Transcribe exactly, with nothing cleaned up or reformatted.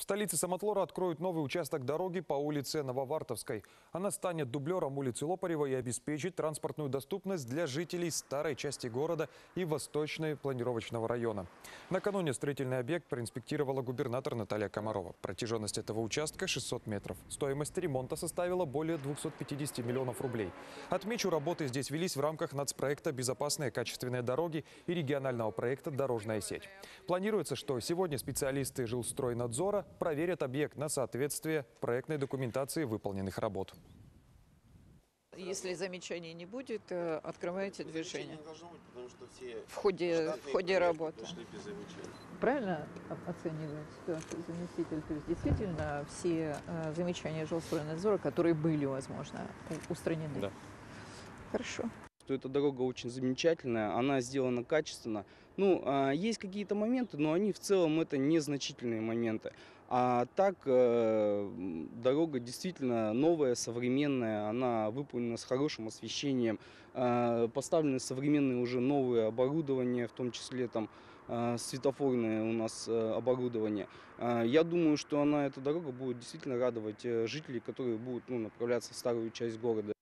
столице Самотлора откроют новый участок дороги по улице Нововартовской. Она станет дублером улицы Лопарева и обеспечит транспортную доступность для жителей старой части города и восточной планировочного района. Накануне строительный объект проинспектировала губернатор Наталья Комарова. Протяженность этого участка шестьсот метров. Стоимость ремонта составила более двухсот пятидесяти миллионов рублей. Отмечу, работы здесь велись в рамках нацпроекта «Безопасные качественные дороги» и регионального проекта «Дорожная сеть». Планируется, что сегодня специалисты Жилстройнадзора проверят объект на соответствие проектной документации выполненных работ. Если замечаний не будет, э, открываете движение Не должно быть, потому что все в ходе, в ходе работы. пошли без замечаний. Правильно о- оценивает ситуацию заместитель? То есть действительно все э, замечания Жилстройнадзора, которые были, возможно, у- устранены? Да. Хорошо. Что эта дорога очень замечательная, она сделана качественно. Ну, а, есть какие-то моменты, но они в целом это незначительные моменты. А так, э, м, дорога действительно новая, современная, она выполнена с хорошим освещением, э, поставлены современные уже новые оборудования, в том числе там э, светофорное у нас э, оборудование. А, Я думаю, что она, эта дорога будет действительно радовать э, жителей, которые будут ну, направляться в старую часть города.